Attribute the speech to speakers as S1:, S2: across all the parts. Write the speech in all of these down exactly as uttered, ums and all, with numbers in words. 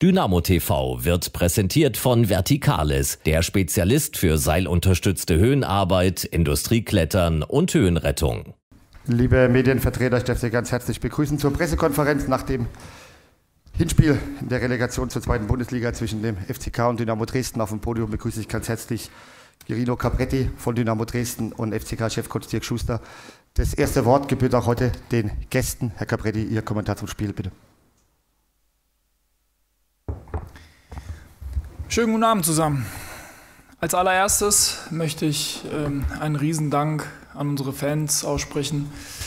S1: Dynamo T V wird präsentiert von Verticales, der Spezialist für seilunterstützte Höhenarbeit, Industrieklettern und Höhenrettung.
S2: Liebe Medienvertreter, ich darf Sie ganz herzlich begrüßen zur Pressekonferenz nach dem Hinspiel in der Relegation zur zweiten Bundesliga zwischen dem F C K und Dynamo Dresden. Auf dem Podium begrüße ich ganz herzlich Quirino Capretti von Dynamo Dresden und F C K-Chefcoach Dirk Schuster. Das erste Wort gebührt auch heute den Gästen. Herr Capretti, Ihr Kommentar zum Spiel, bitte.
S3: Schönen guten Abend zusammen. Als allererstes möchte ich ähm, einen Riesendank an unsere Fans aussprechen.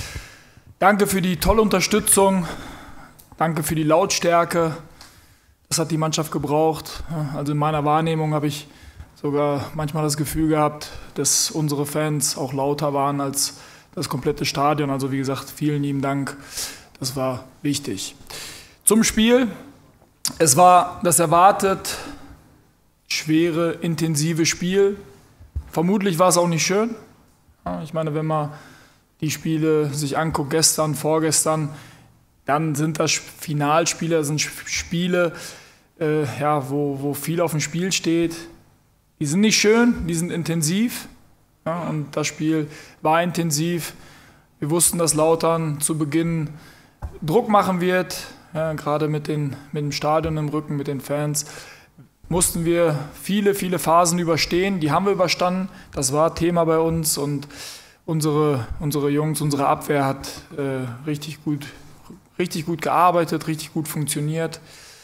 S3: Danke für die tolle Unterstützung, danke für die Lautstärke. Das hat die Mannschaft gebraucht. Also in meiner Wahrnehmung habe ich sogar manchmal das Gefühl gehabt, dass unsere Fans auch lauter waren als das komplette Stadion. Also wie gesagt, vielen lieben Dank. Das war wichtig. Zum Spiel. Es war das erwartet schwere, intensive Spiel. Vermutlich war es auch nicht schön. Ja, ich meine, wenn man die Spiele sich anguckt, gestern, vorgestern, dann sind das Finalspiele, das sind Spiele, äh, ja, wo, wo viel auf dem Spiel steht. Die sind nicht schön, die sind intensiv. Ja, und das Spiel war intensiv. Wir wussten, dass Lautern zu Beginn Druck machen wird, ja, gerade mit, den, mit dem Stadion im Rücken, mit den Fans. Mussten wir viele, viele Phasen überstehen. Die haben wir überstanden. Das war Thema bei uns. Und unsere, unsere Jungs, unsere Abwehr hat äh, richtig gut, richtig gut gearbeitet, richtig gut funktioniert.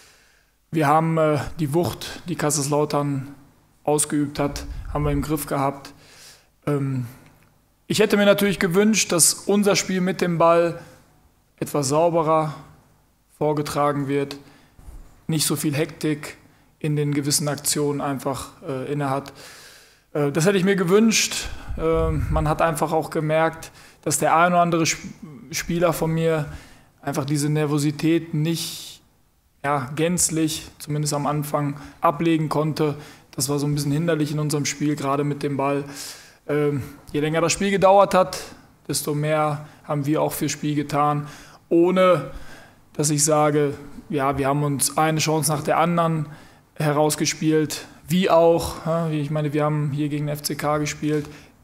S3: Wir haben äh, die Wucht, die Kaiserslautern ausgeübt hat, haben wir im Griff gehabt. Ähm, ich hätte mir natürlich gewünscht, dass unser Spiel mit dem Ball etwas sauberer vorgetragen wird. Nicht so viel Hektik in den gewissen Aktionen einfach äh, inne hat. Äh, das hätte ich mir gewünscht. Äh, man hat einfach auch gemerkt, dass der ein oder andere Sp- Spieler von mir einfach diese Nervosität nicht ja, gänzlich, zumindest am Anfang, ablegen konnte. Das war so ein bisschen hinderlich in unserem Spiel, gerade mit dem Ball. Äh, je länger das Spiel gedauert hat, desto mehr haben wir auch fürs Spiel getan, ohne dass ich sage, ja, wir haben uns eine Chance nach der anderen herausgespielt, wie auch, ich meine, wir haben hier gegen den F C K gespielt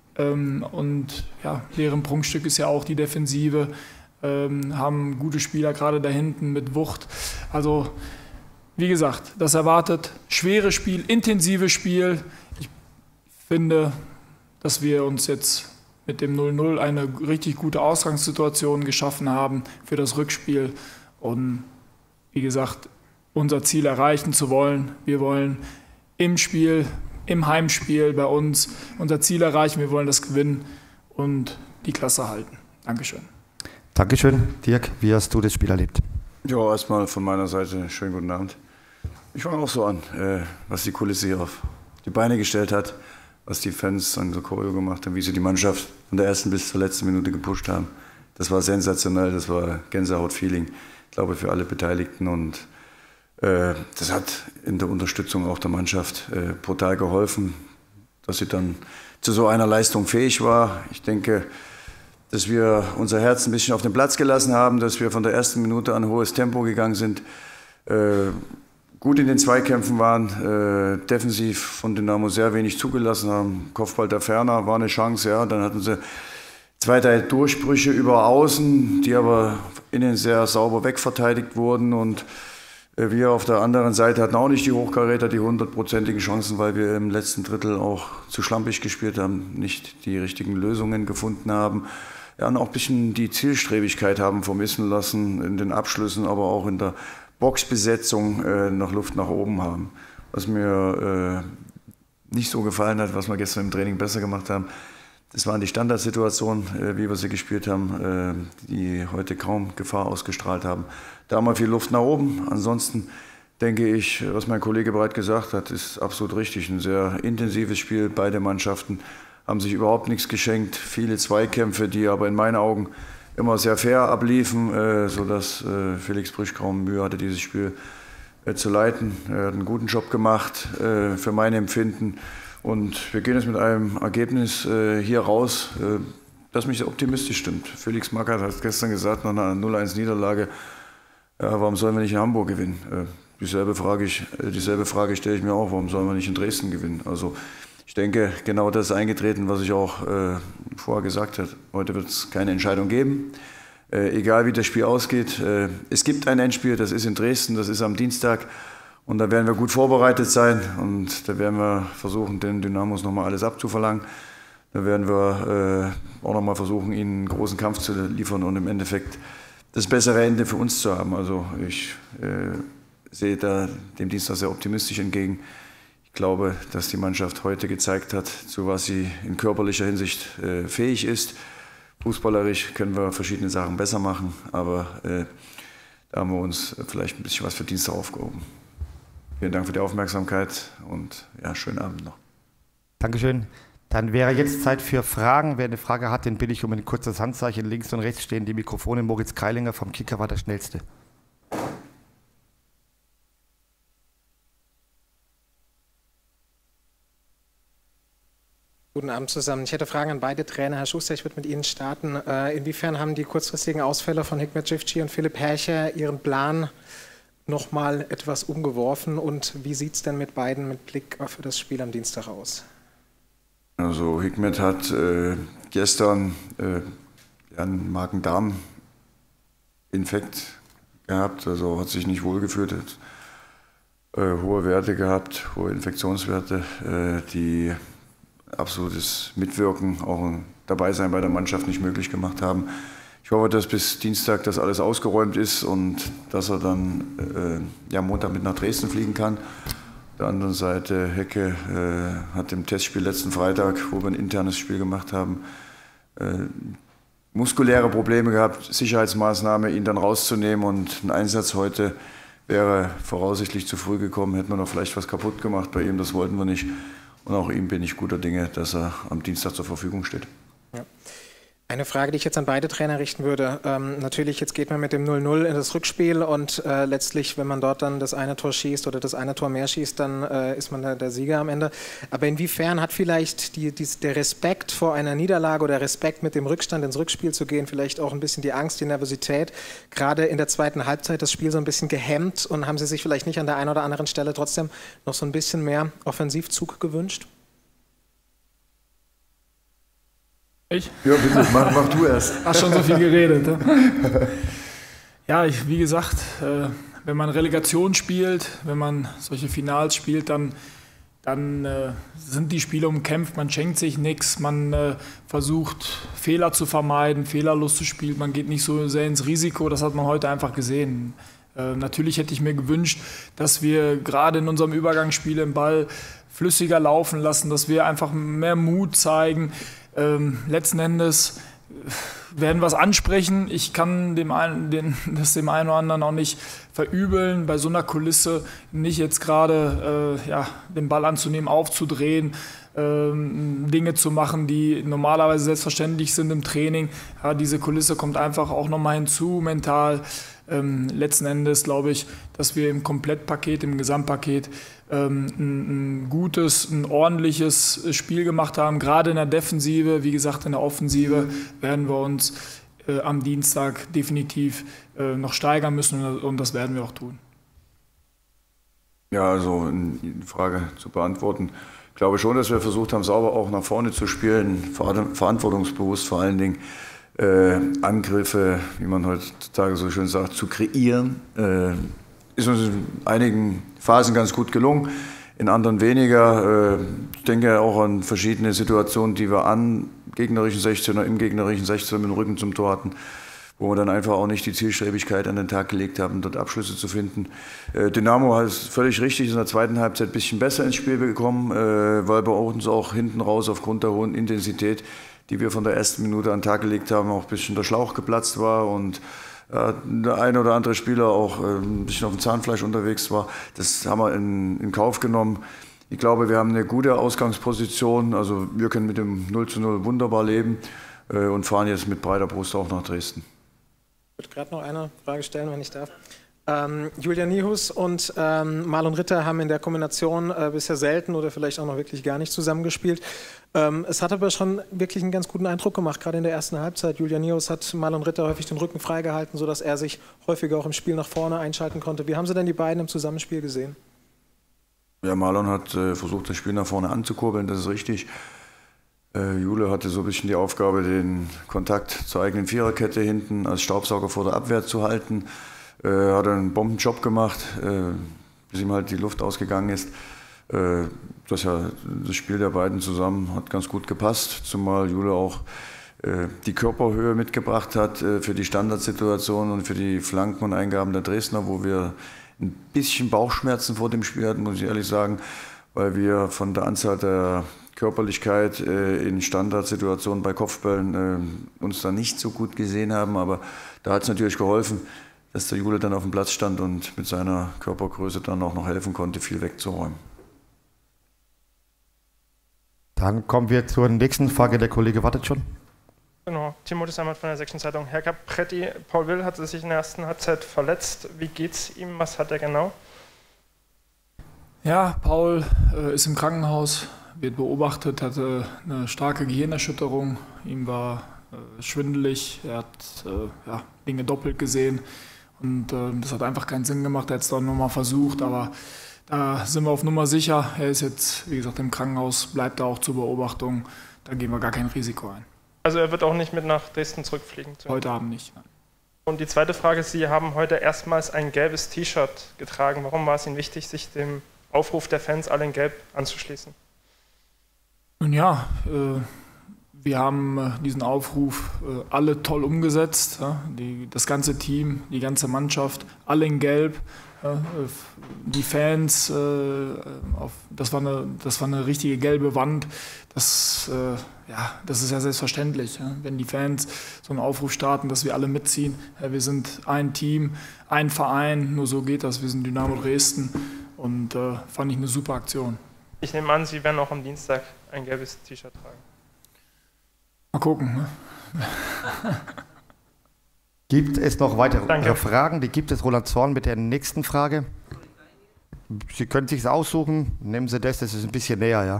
S3: und ja, deren Prunkstück ist ja auch die Defensive, haben gute Spieler gerade da hinten mit Wucht. Also wie gesagt, das erwartet schweres Spiel, intensives Spiel. Ich finde, dass wir uns jetzt mit dem null null eine richtig gute Ausgangssituation geschaffen haben für das Rückspiel und wie gesagt, unser Ziel erreichen zu wollen. Wir wollen im Spiel, im Heimspiel bei uns unser Ziel erreichen. Wir wollen das gewinnen und die Klasse halten. Dankeschön.
S2: Dankeschön. Dirk, wie hast du das Spiel erlebt?
S4: Ja, erstmal von meiner Seite schönen guten Abend. Ich fange auch so an, äh, was die Kulisse hier auf die Beine gestellt hat, was die Fans an der Choreo gemacht haben, wie sie die Mannschaft von der ersten bis zur letzten Minute gepusht haben. Das war sensationell, das war Gänsehaut-Feeling, ich glaube, für alle Beteiligten. Und das hat in der Unterstützung auch der Mannschaft äh, brutal geholfen, dass sie dann zu so einer Leistung fähig war. Ich denke, dass wir unser Herz ein bisschen auf den Platz gelassen haben, dass wir von der ersten Minute an ein hohes Tempo gegangen sind, äh, gut in den Zweikämpfen waren, äh, defensiv von Dynamo sehr wenig zugelassen haben. Kopfball der Ferner war eine Chance, ja. Dann hatten sie zwei, drei Durchbrüche über Außen, die aber innen sehr sauber wegverteidigt wurden. Und wir auf der anderen Seite hatten auch nicht die Hochkaräter, die hundertprozentigen Chancen, weil wir im letzten Drittel auch zu schlampig gespielt haben, nicht die richtigen Lösungen gefunden haben. Ja, und auch ein bisschen die Zielstrebigkeit haben vermissen lassen in den Abschlüssen, aber auch in der Boxbesetzung äh, noch Luft nach oben haben. Was mir äh, nicht so gefallen hat, was wir gestern im Training besser gemacht haben, das waren die Standardsituationen, äh, wie wir sie gespielt haben, äh, die heute kaum Gefahr ausgestrahlt haben. Da haben wir viel Luft nach oben. Ansonsten denke ich, was mein Kollege bereits gesagt hat, ist absolut richtig. Ein sehr intensives Spiel. Beide Mannschaften haben sich überhaupt nichts geschenkt. Viele Zweikämpfe, die aber in meinen Augen immer sehr fair abliefen, äh, sodass äh, Felix Brüch kaum Mühe hatte, dieses Spiel äh, zu leiten. Er hat einen guten Job gemacht, äh, für mein Empfinden. Und wir gehen jetzt mit einem Ergebnis äh, hier raus, äh, das mich optimistisch stimmt. Felix Magath hat gestern gesagt, nach einer null eins Niederlage, ja, warum sollen wir nicht in Hamburg gewinnen? Äh, dieselbe Frage, ich, dieselbe Frage stelle ich mir auch, warum sollen wir nicht in Dresden gewinnen? Also ich denke, genau das ist eingetreten, was ich auch äh, vorher gesagt habe. Heute wird es keine Entscheidung geben, äh, egal wie das Spiel ausgeht. Äh, es gibt ein Endspiel, das ist in Dresden, das ist am Dienstag und da werden wir gut vorbereitet sein und da werden wir versuchen, den Dynamos nochmal alles abzuverlangen. Da werden wir äh, auch nochmal versuchen, ihnen einen großen Kampf zu liefern und im Endeffekt das bessere Ende für uns zu haben. Also ich äh, sehe da dem Dienstag sehr optimistisch entgegen. Ich glaube, dass die Mannschaft heute gezeigt hat, zu was sie in körperlicher Hinsicht äh, fähig ist. Fußballerisch können wir verschiedene Sachen besser machen, aber äh, da haben wir uns vielleicht ein bisschen was für Dienstag aufgehoben. Vielen Dank für die Aufmerksamkeit und ja, schönen Abend noch.
S2: Dankeschön. Dann wäre jetzt Zeit für Fragen. Wer eine Frage hat, den bitte ich um ein kurzes Handzeichen. Links und rechts stehen die Mikrofone. Moritz Kreilinger vom Kicker war der Schnellste.
S5: Guten Abend zusammen. Ich hätte Fragen an beide Trainer. Herr Schuster, ich würde mit Ihnen starten. Inwiefern haben die kurzfristigen Ausfälle von Hikmet Cevci und Philipp Hercher Ihren Plan noch mal etwas umgeworfen? Und wie sieht es denn mit beiden mit Blick auf das Spiel am Dienstag aus?
S4: Also Hikmet hat äh, gestern äh, einen Magen-Darm-Infekt gehabt, also hat sich nicht wohlgefühlt, hat äh, hohe Werte gehabt, hohe Infektionswerte, äh, die absolutes Mitwirken, auch ein Dabeisein bei der Mannschaft nicht möglich gemacht haben. Ich hoffe, dass bis Dienstag das alles ausgeräumt ist und dass er dann äh, ja, Montag mit nach Dresden fliegen kann. Auf der anderen Seite, Hecke äh, hat im Testspiel letzten Freitag, wo wir ein internes Spiel gemacht haben, äh, muskuläre Probleme gehabt, Sicherheitsmaßnahme, ihn dann rauszunehmen und ein Einsatz heute wäre voraussichtlich zu früh gekommen, hätten wir noch vielleicht was kaputt gemacht bei ihm, das wollten wir nicht. Und auch ihm bin ich guter Dinge, dass er am Dienstag zur Verfügung steht.
S5: Ja. Eine Frage, die ich jetzt an beide Trainer richten würde. Ähm, natürlich, jetzt geht man mit dem null null in das Rückspiel und äh, letztlich, wenn man dort dann das eine Tor schießt oder das eine Tor mehr schießt, dann äh, ist man der, der Sieger am Ende. Aber inwiefern hat vielleicht die, die, der Respekt vor einer Niederlage oder Respekt mit dem Rückstand ins Rückspiel zu gehen, vielleicht auch ein bisschen die Angst, die Nervosität, gerade in der zweiten Halbzeit das Spiel so ein bisschen gehemmt und haben Sie sich vielleicht nicht an der einen oder anderen Stelle trotzdem noch so ein bisschen mehr Offensivzug gewünscht?
S3: Ich?
S4: Ja, bitte, mach, mach du erst.
S3: Hast schon so viel geredet. Ne? Ja, ich, wie gesagt, äh, wenn man Relegation spielt, wenn man solche Finals spielt, dann, dann äh, sind die Spiele umkämpft, man schenkt sich nichts, man äh, versucht Fehler zu vermeiden, fehlerlos zu spielen, man geht nicht so sehr ins Risiko, das hat man heute einfach gesehen. Äh, natürlich hätte ich mir gewünscht, dass wir gerade in unserem Übergangsspiel den Ball flüssiger laufen lassen, dass wir einfach mehr Mut zeigen. Ähm, letzten Endes werden wir es ansprechen. Ich kann dem einen, den, das dem einen oder anderen auch nicht verübeln, bei so einer Kulisse nicht jetzt gerade äh, ja, den Ball anzunehmen, aufzudrehen, ähm, Dinge zu machen, die normalerweise selbstverständlich sind im Training. Ja, diese Kulisse kommt einfach auch nochmal hinzu, mental. Ähm, letzten Endes glaube ich, dass wir im Komplettpaket, im Gesamtpaket ähm, ein, ein gutes, ein ordentliches Spiel gemacht haben. Gerade in der Defensive, wie gesagt, in der Offensive werden wir uns äh, am Dienstag definitiv äh, noch steigern müssen und, und das werden wir auch tun.
S4: Ja, also die Frage zu beantworten. Ich glaube schon, dass wir versucht haben, sauber auch nach vorne zu spielen, verantwortungsbewusst vor allen Dingen. Äh, Angriffe, wie man heutzutage so schön sagt, zu kreieren, äh, ist uns in einigen Phasen ganz gut gelungen, in anderen weniger. Äh, ich denke auch an verschiedene Situationen, die wir an gegnerischen sechzehner, im gegnerischen sechzehner mit dem Rücken zum Tor hatten, wo wir dann einfach auch nicht die Zielstrebigkeit an den Tag gelegt haben, dort Abschlüsse zu finden. Äh, Dynamo ist völlig richtig, ist in der zweiten Halbzeit ein bisschen besser ins Spiel gekommen, äh, weil bei uns auch hinten raus aufgrund der hohen Intensität, die wir von der ersten Minute an den Tag gelegt haben, auch ein bisschen der Schlauch geplatzt war und äh, der eine oder andere Spieler auch äh, ein bisschen auf dem Zahnfleisch unterwegs war. Das haben wir in, in Kauf genommen. Ich glaube, wir haben eine gute Ausgangsposition. Also wir können mit dem null zu null wunderbar leben äh, und fahren jetzt mit breiter Brust auch nach Dresden.
S5: Ich würde gerade noch eine Frage stellen, wenn ich darf. Ähm, Julian Nihus und ähm, Marlon Ritter haben in der Kombination äh, bisher selten oder vielleicht auch noch wirklich gar nicht zusammengespielt. Ähm, es hat aber schon wirklich einen ganz guten Eindruck gemacht, gerade in der ersten Halbzeit. Julian Nihus hat Marlon Ritter häufig den Rücken freigehalten, sodass er sich häufiger auch im Spiel nach vorne einschalten konnte. Wie haben Sie denn die beiden im Zusammenspiel gesehen?
S4: Ja, Marlon hat äh, versucht, das Spiel nach vorne anzukurbeln, das ist richtig. Äh, Jule hatte so ein bisschen die Aufgabe, den Kontakt zur eigenen Viererkette hinten als Staubsauger vor der Abwehr zu halten. Äh, hat einen Bombenjob gemacht, äh, bis ihm halt die Luft ausgegangen ist. Äh, das, ja, das Spiel der beiden zusammen hat ganz gut gepasst, zumal Jule auch äh, die Körperhöhe mitgebracht hat äh, für die Standardsituation und für die Flanken und Eingaben der Dresdner, wo wir ein bisschen Bauchschmerzen vor dem Spiel hatten, muss ich ehrlich sagen, weil wir von der Anzahl der Körperlichkeit äh, in Standardsituationen bei Kopfbällen äh, uns da nicht so gut gesehen haben. Aber da hat es natürlich geholfen, dass der Jule dann auf dem Platz stand und mit seiner Körpergröße dann auch noch helfen konnte, viel wegzuräumen.
S2: Dann kommen wir zur nächsten Frage. Der Kollege wartet schon.
S6: Genau, Timotheus Samert von der Sächsischen Zeitung. Herr Capretti, Paul Will hatte sich in der ersten Halbzeit verletzt. Wie geht's ihm? Was hat er genau?
S3: Ja, Paul äh, ist im Krankenhaus, wird beobachtet, hatte eine starke Gehirnerschütterung. Ihm war äh, schwindelig, er hat äh, ja, Dinge doppelt gesehen. Und äh, das hat einfach keinen Sinn gemacht. Er hat es dann nochmal versucht, aber da sind wir auf Nummer sicher. Er ist jetzt, wie gesagt, im Krankenhaus, bleibt da auch zur Beobachtung. Da gehen wir gar kein Risiko ein.
S6: Also er wird auch nicht mit nach Dresden zurückfliegen?
S3: Heute Abend nicht. Nein.
S6: Und die zweite Frage, Sie haben heute erstmals ein gelbes T-Shirt getragen. Warum war es Ihnen wichtig, sich dem Aufruf der Fans alle in Gelb anzuschließen?
S3: Nun ja, äh, wir haben äh, diesen Aufruf äh, alle toll umgesetzt. Ja? Die, das ganze Team, die ganze Mannschaft, alle in Gelb. Ja? Äh, die Fans, äh, auf, das, war eine, das war eine richtige gelbe Wand. Das, äh, ja, das ist ja selbstverständlich, ja? Wenn die Fans so einen Aufruf starten, dass wir alle mitziehen. Ja, wir sind ein Team, ein Verein, nur so geht das. Wir sind Dynamo Dresden und äh, fand ich eine super Aktion.
S6: Ich nehme an, Sie werden auch am Dienstag ein gelbes T-Shirt tragen.
S3: Mal gucken. Ne?
S2: Gibt es noch weitere
S6: Danke.
S2: Fragen? Die gibt es. Roland Zorn mit der nächsten Frage. Sie können sich aussuchen. Nehmen Sie das, das ist ein bisschen näher, ja.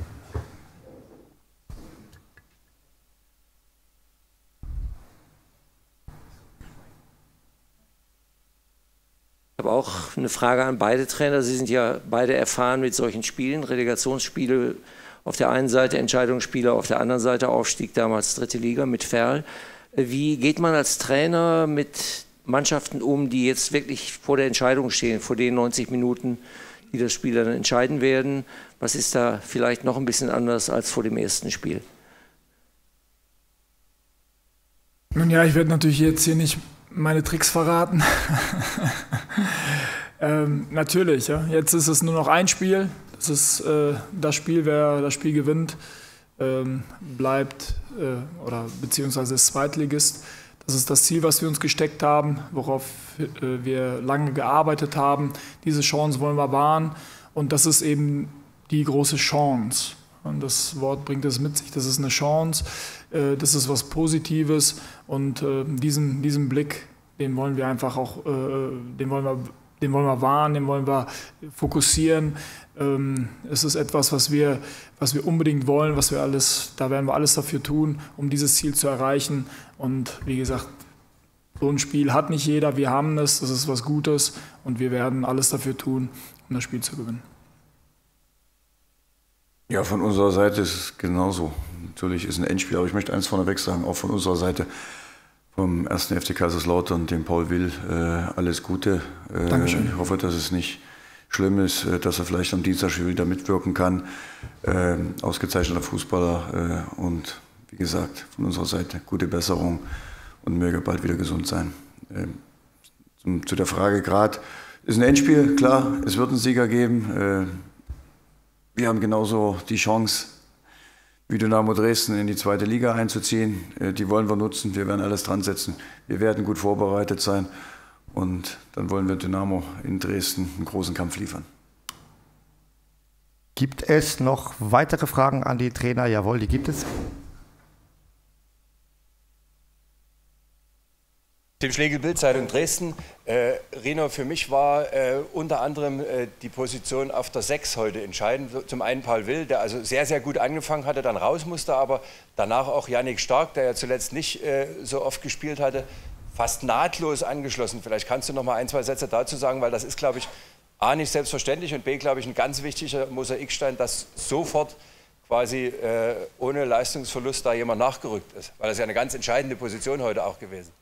S7: Ich habe auch eine Frage an beide Trainer. Sie sind ja beide erfahren mit solchen Spielen, Relegationsspiele auf der einen Seite, Entscheidungsspiele auf der anderen Seite, Aufstieg damals dritte Liga mit Verl. Wie geht man als Trainer mit Mannschaften um, die jetzt wirklich vor der Entscheidung stehen, vor den neunzig Minuten, die das Spiel dann entscheiden werden? Was ist da vielleicht noch ein bisschen anders als vor dem ersten Spiel?
S3: Nun ja, ich werde natürlich jetzt hier nicht meine Tricks verraten. ähm, natürlich, ja. Jetzt ist es nur noch ein Spiel. Das ist äh, das Spiel, wer das Spiel gewinnt, ähm, bleibt äh, oder beziehungsweise ist Zweitligist. Das ist das Ziel, was wir uns gesteckt haben, worauf äh, wir lange gearbeitet haben. Diese Chance wollen wir wahren und das ist eben die große Chance. Und das Wort bringt es mit sich, das ist eine Chance, äh, das ist was Positives und äh, diesen, diesen Blick, den wollen wir einfach auch, äh, den wollen wir, den wollen wir wahren, den wollen wir fokussieren. Ähm, es ist etwas, was wir, was wir unbedingt wollen, was wir alles, da werden wir alles dafür tun, um dieses Ziel zu erreichen. Und wie gesagt, so ein Spiel hat nicht jeder, wir haben es, das ist was Gutes und wir werden alles dafür tun, um das Spiel zu gewinnen.
S4: Ja, von unserer Seite ist es genauso. Natürlich ist ein Endspiel, aber ich möchte eins vorneweg sagen, auch von unserer Seite, vom ersten F C Kaiserslautern, dem Paul Will, äh, alles Gute. Äh,
S3: Dankeschön.
S4: Ich hoffe, dass es nicht schlimm ist, äh, dass er vielleicht am Dienstag schon wieder mitwirken kann. Äh, ausgezeichneter Fußballer äh, und wie gesagt, von unserer Seite gute Besserung und möge bald wieder gesund sein. Äh, zum, zu der Frage gerade, ist ein Endspiel, klar, es wird einen Sieger geben. Äh, wir haben genauso die Chance, wie Dynamo Dresden in die zweite Liga einzuziehen. Die wollen wir nutzen, wir werden alles dran setzen. Wir werden gut vorbereitet sein und dann wollen wir Dynamo in Dresden einen großen Kampf liefern.
S2: Gibt es noch weitere Fragen an die Trainer? Jawohl, die gibt es.
S8: Dem Schlegel Bild-Zeitung Dresden. Äh, Rino, für mich war äh, unter anderem äh, die Position auf der sechs heute entscheidend. Zum einen Paul Will, der also sehr, sehr gut angefangen hatte, dann raus musste, aber danach auch Yannick Stark, der ja zuletzt nicht äh, so oft gespielt hatte, fast nahtlos angeschlossen. Vielleicht kannst du noch mal ein, zwei Sätze dazu sagen, weil das ist, glaube ich, A, nicht selbstverständlich und B, glaube ich, ein ganz wichtiger Mosaikstein, dass sofort quasi äh, ohne Leistungsverlust da jemand nachgerückt ist. Weil das ja eine ganz entscheidende Position heute auch gewesen.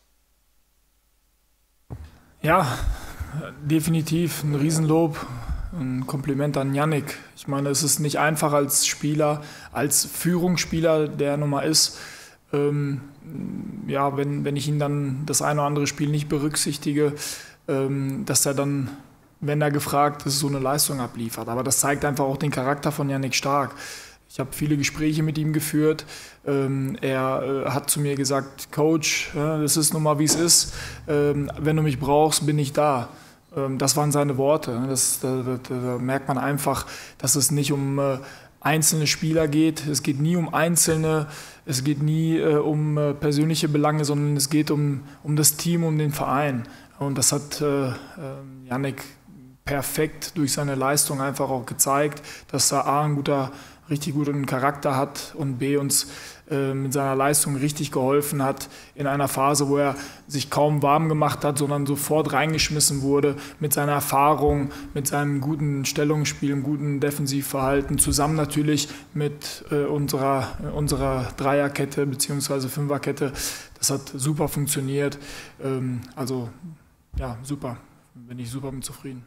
S3: Ja, definitiv ein Riesenlob, ein Kompliment an Yannick. Ich meine, es ist nicht einfach als Spieler, als Führungsspieler, der nun mal ist, ähm, ja, wenn, wenn ich ihn dann das eine oder andere Spiel nicht berücksichtige, ähm, dass er dann, wenn er gefragt ist, so eine Leistung abliefert. Aber das zeigt einfach auch den Charakter von Yannick Stark. Ich habe viele Gespräche mit ihm geführt. Ähm, er äh, hat zu mir gesagt, Coach, äh, das ist nun mal wie es ist. Ähm, wenn du mich brauchst, bin ich da. Ähm, das waren seine Worte. Das, da, da, da merkt man einfach, dass es nicht um äh, einzelne Spieler geht. Es geht nie um Einzelne. Es geht nie äh, um äh, persönliche Belange, sondern es geht um, um das Team, um den Verein. Und das hat äh, äh, Yannick perfekt durch seine Leistung einfach auch gezeigt, dass er A, ein guter richtig guten Charakter hat und B, uns äh, mit seiner Leistung richtig geholfen hat in einer Phase, wo er sich kaum warm gemacht hat, sondern sofort reingeschmissen wurde mit seiner Erfahrung, mit seinem guten Stellungsspiel, einem guten Defensivverhalten, zusammen natürlich mit äh, unserer, äh, unserer Dreierkette bzw. Fünferkette. Das hat super funktioniert. Ähm, also ja, super. Bin ich super mit zufrieden.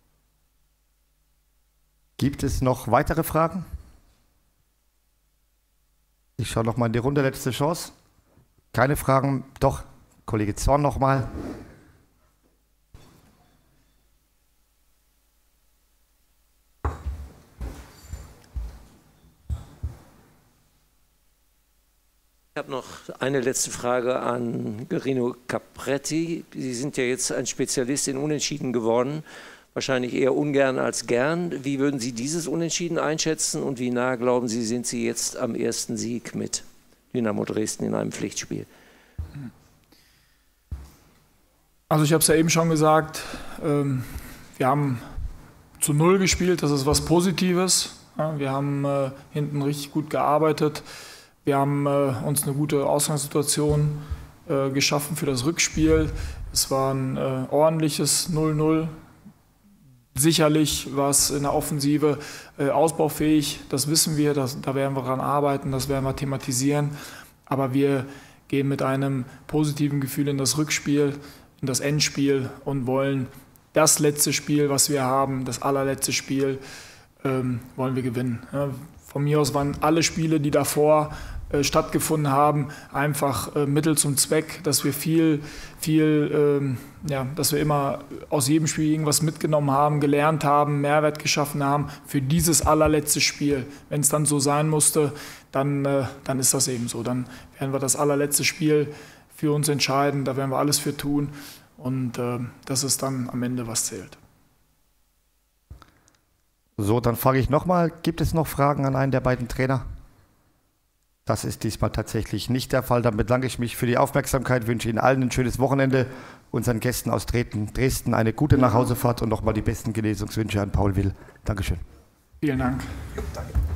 S2: Gibt es noch weitere Fragen? Ich schaue noch mal in die Runde, letzte Chance. Keine Fragen? Doch, Kollege Zorn noch mal.
S7: Ich habe noch eine letzte Frage an Rino Capretti. Sie sind ja jetzt ein Spezialist in Unentschieden geworden. Wahrscheinlich eher ungern als gern. Wie würden Sie dieses Unentschieden einschätzen und wie nah, glauben Sie, sind Sie jetzt am ersten Sieg mit Dynamo Dresden in einem Pflichtspiel?
S3: Also ich habe es ja eben schon gesagt, ähm, wir haben zu Null gespielt, das ist was Positives. Ja, wir haben äh, hinten richtig gut gearbeitet. Wir haben äh, uns eine gute Ausgangssituation äh, geschaffen für das Rückspiel. Es war ein äh, ordentliches null null. Sicherlich war es in der Offensive äh, ausbaufähig, das wissen wir, das, da werden wir daran arbeiten, das werden wir thematisieren. Aber wir gehen mit einem positiven Gefühl in das Rückspiel, in das Endspiel und wollen das letzte Spiel, was wir haben, das allerletzte Spiel, ähm, wollen wir gewinnen. Ja, von mir aus waren alle Spiele, die davor äh, stattgefunden haben, einfach äh, Mittel zum Zweck, dass wir viel, viel, ähm, ja, dass wir immer aus jedem Spiel irgendwas mitgenommen haben, gelernt haben, Mehrwert geschaffen haben für dieses allerletzte Spiel. Wenn es dann so sein musste, dann, äh, dann ist das eben so. Dann werden wir das allerletzte Spiel für uns entscheiden, da werden wir alles für tun und äh, das ist dann am Ende, was zählt.
S2: So, dann frage ich nochmal, gibt es noch Fragen an einen der beiden Trainer? Das ist diesmal tatsächlich nicht der Fall. Dann bedanke ich mich für die Aufmerksamkeit, wünsche Ihnen allen ein schönes Wochenende, unseren Gästen aus Dresden eine gute Nachhausefahrt und nochmal die besten Genesungswünsche an Paul Will. Dankeschön.
S3: Vielen Dank.
S2: Jo, danke.